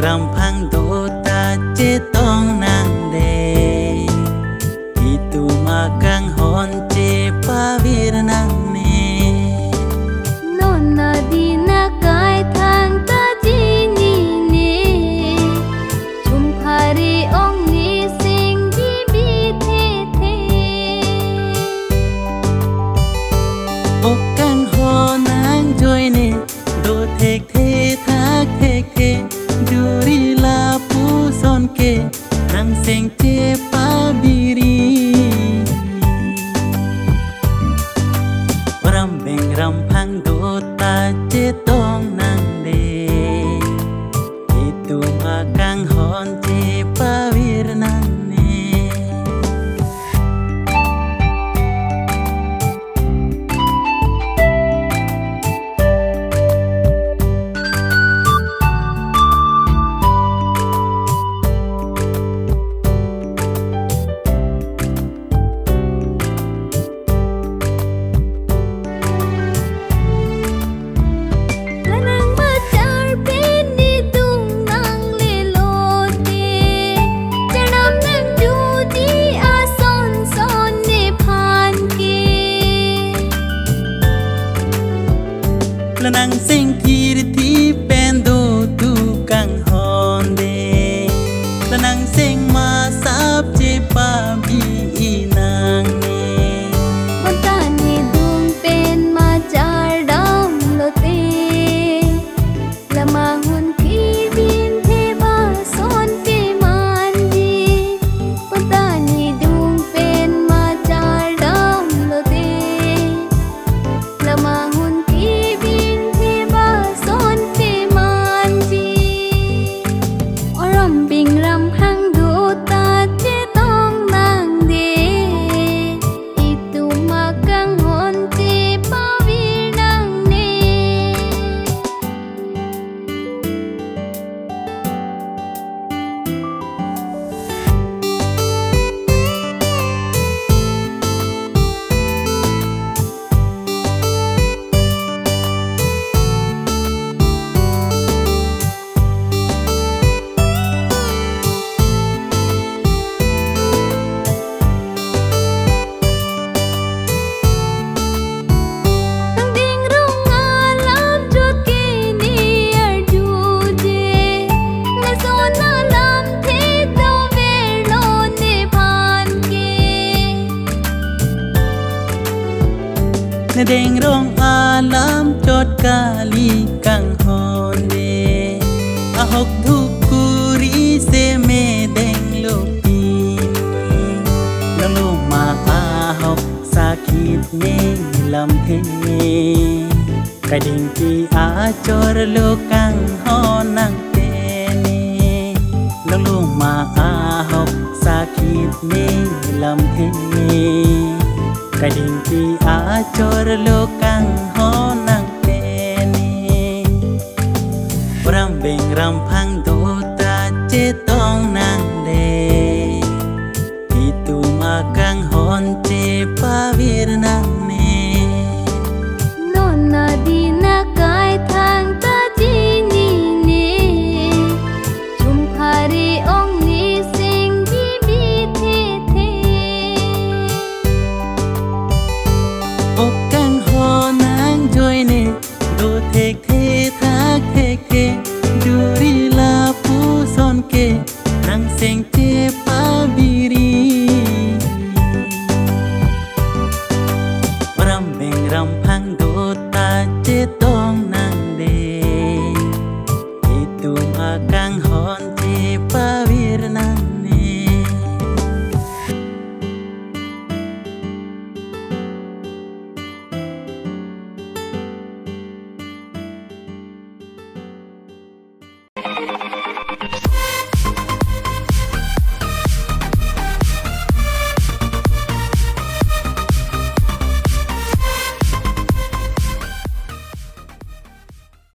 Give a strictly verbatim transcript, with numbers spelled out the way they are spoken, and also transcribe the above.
rằm phăng đô ta chế tông nàng đề itu magang hon chế pa vir nàng nè nona đi na kai thang ta chi ni nè chung khari ong ni sing bi bi the the ô căng ho nàng joy nè đô thek the thác thek the duri la pu son ke nang sing che pa biri ram beng ram phang do ta che tong nang de itu akang hon che pa vir nang ne nang sing thir thi pen do tu kang hon de nang sing ma sap che pa bi nang ne ta ni dung pen ma char dam lo te lama hun ki bin the ba son pe man ji ta ni dung pen ma char dam lo te lama hun bình ram hang do ta che tong nang de itu magang hon che pa vir nang ne ne deng rong alam chot kali kang hon de a hok thu kuri se me deng lo pi lo lo ma a hok sa khit ne lam the ka ding ti a chor lo kang hon nang te ne lo lo ma a hok sa khit ne lam the ka ding ti a chor lo kang ho nang te ni ram beng ram phang do ta che tong nang de itu magang hon che pa vir nang ne nona di na kai thang ta chi ni ne chung khari ong ni sing bi bi the the ô căng ho nang joy nè đô thek the thác thek the duri la pu son ke nang sing